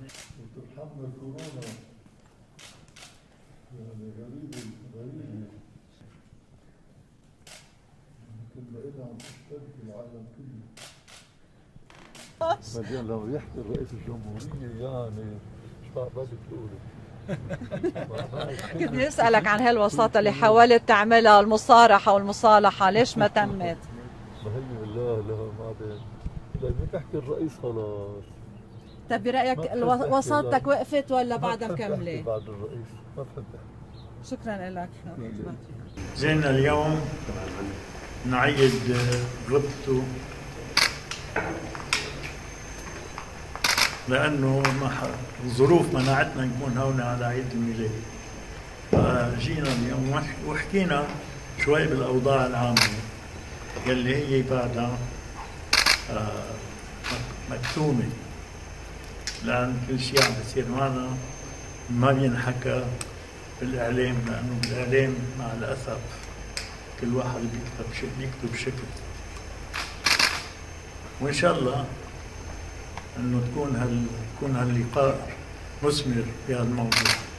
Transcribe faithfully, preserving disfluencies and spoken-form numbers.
وتتحمل كورونا، يعني غريبة غريبة، يمكن بقينا عم تشتد في العالم كله. بعدين لما يحكي رئيس الجمهورية يعني مش بعرف تقولي. كنت نسألك عن هالوساطة اللي حاولت تعملها، المصارحة والمصالحة، ليش ما تمت؟ ما هي لا لا ما بعرف، لما تحكي الرئيس خلاص. طيب برأيك وساطتك وقفت ولا بعدها مكملة؟ بعد الرئيس ما بحب احكي. شكرا لك. جينا اليوم نعيد غبته لأنه الظروف منعتنا نكون هون على عيد الميلاد. فجينا اليوم وحكينا شوي بالأوضاع العامة يلي هي بعدها مكتومة، لأن كل شيء عم بيصير معنا ما بينحكى بالإعلام، لأنه بالإعلام مع الأسف كل واحد بيكتب شيء بيكتب شكل. وإن شاء الله إنه تكون هال يكون هاللقاء مثمر في هالموضوع.